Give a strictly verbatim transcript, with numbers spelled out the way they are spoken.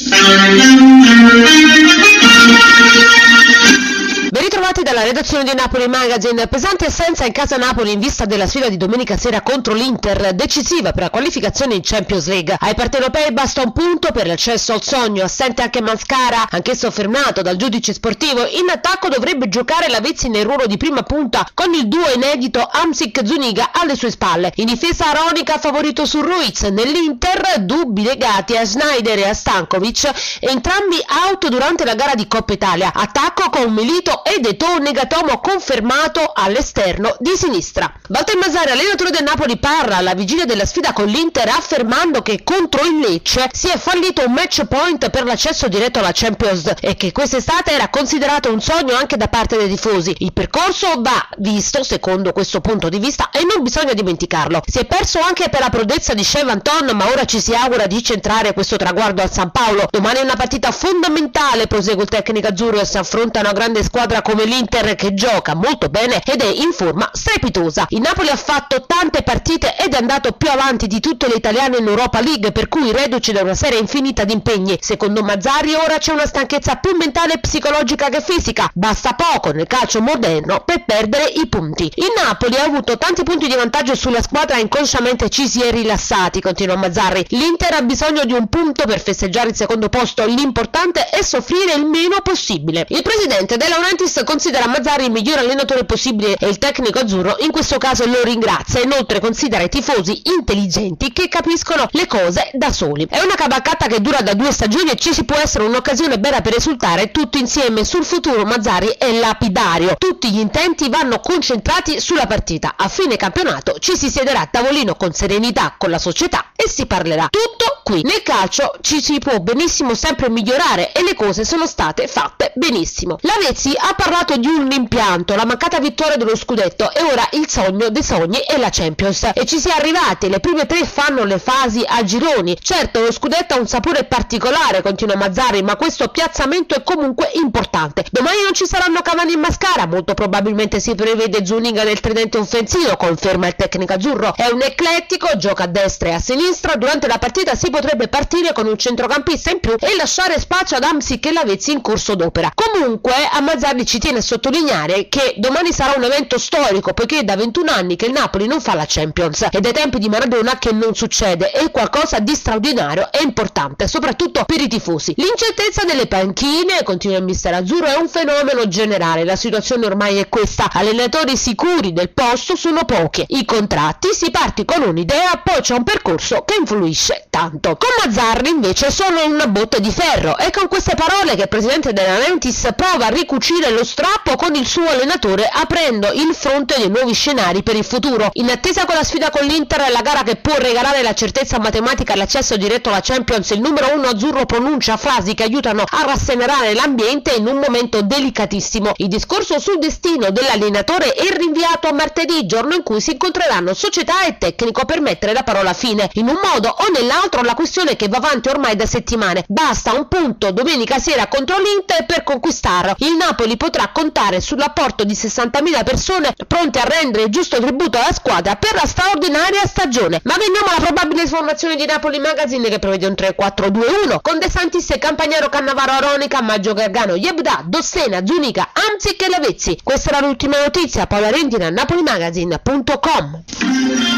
Ben ritrovati dalla redazione di Napoli Magazine. Pesante assenza in casa Napoli in vista della sfida di domenica sera contro l'Inter, decisiva per la qualificazione in Champions League. Ai partenopei basta un punto per l'accesso al sogno. Assente anche Mascara, anch'esso fermato dal giudice sportivo. In attacco dovrebbe giocare Lavezzi nel ruolo di prima punta con il duo inedito Hamsik-Zuniga alle sue spalle. In difesa Aronica favorito su Ruiz. Nell'Inter dubbi legati a Sneijder e a Stankovic, entrambi out durante la gara di Coppa Italia. Attacco con Milito ed Eto'o Negatomo confermato all'esterno di sinistra. Walter Mazzarri, allenatore del Napoli, parla alla vigilia della sfida con l'Inter affermando che contro il Lecce si è fallito un match point per l'accesso diretto alla Champions e che quest'estate era considerato un sogno anche da parte dei tifosi. Il percorso va visto secondo questo punto di vista e non bisogna dimenticarlo. Si è perso anche per la prodezza di Shea Vanton, ma ora ci si augura di centrare questo traguardo al San Paolo. Domani è una partita fondamentale, prosegue il tecnico azzurro, e si affronta una grande squadra come l'Inter che gioca molto bene ed è in forma strepitosa. Il Napoli ha fatto tante partite ed è andato più avanti di tutte le italiane in Europa League, per cui reduce da una serie infinita di impegni. Secondo Mazzarri ora c'è una stanchezza più mentale e psicologica che fisica. Basta poco nel calcio moderno per perdere i punti. Il Napoli ha avuto tanti punti di vantaggio sulla squadra e inconsciamente ci si è rilassati, continua Mazzarri. L'Inter ha bisogno di un punto per festeggiare il secondo posto, l'importante è soffrire il meno possibile. Il presidente De Laurentiis considera Mazzarri il miglior allenatore possibile e il tecnico azzurro in questo caso lo ringrazia. Inoltre considera i tifosi intelligenti che capiscono le cose da soli. È una cavalcata che dura da due stagioni e ci si può essere un'occasione bella per esultare tutti insieme. Sul futuro Mazzarri è lapidario, tutti gli intenti vanno concentrati sulla partita. A fine campionato ci si siederà a tavolino con serenità con la società e si parlerà. Tutto qui. Nel calcio ci si può benissimo sempre migliorare e le cose sono state fatte benissimo. Lavezzi ha parlato di un rimpianto, la mancata vittoria dello scudetto, e ora il sogno dei sogni è la Champions e ci si è arrivati. Le prime tre fanno le fasi a gironi. Certo, lo scudetto ha un sapore particolare, continua Mazzarri, ma questo piazzamento è comunque importante. Domani non ci saranno Cavani in Mascara, molto probabilmente si prevede Zuniga nel tridente offensivo, conferma il tecnico azzurro. È un eclettico, gioca a destra e a sinistra. Durante la partita si potrebbe partire con un centrocampista in più e lasciare spazio ad Hamsik e Lavezzi in corso d'opera. Comunque a Mazzarri ci tiene a sottolineare che domani sarà un evento storico, poiché è da ventuno anni che il Napoli non fa la Champions e dai tempi di Maradona che non succede. È qualcosa di straordinario e importante, soprattutto per i tifosi. L'incertezza delle panchine, continua il mister azzurro, è un fenomeno generale. La situazione ormai è questa: allenatori sicuri del posto sono pochi, i contratti, si parte con un'idea, poi c'è un percorso che influisce tanto. Con Mazzarri invece sono una botte di ferro. È con queste parole che il presidente De Laurentiis prova a ricucire lo strappo con il suo allenatore, aprendo il fronte dei nuovi scenari per il futuro. In attesa con la sfida con l'Inter, la gara che può regalare la certezza matematica all'accesso diretto alla Champions, il numero uno azzurro pronuncia frasi che aiutano a rasserenare l'ambiente in un momento delicatissimo. Il discorso sul destino dell'allenatore è rinviato a martedì, giorno in cui si incontreranno società e tecnico per mettere la parola fine. In un modo o nell'altro la questione che va avanti ormai da settimane. Basta un punto domenica sera contro l'Inter per conquistarlo. Il Napoli potrà contare sull'apporto di sessantamila persone pronte a rendere il giusto tributo alla squadra per la straordinaria stagione. Ma veniamo alla probabile formazione di Napoli Magazine, che prevede un tre quattro due uno con De Santis, Campagnaro, Cannavaro, Aronica, Maggio, Gargano, Yebda, Dossena, Zuniga, Hamsik e Lavezzi. Questa era l'ultima notizia. Paola Rendina, Napoli Magazine punto com.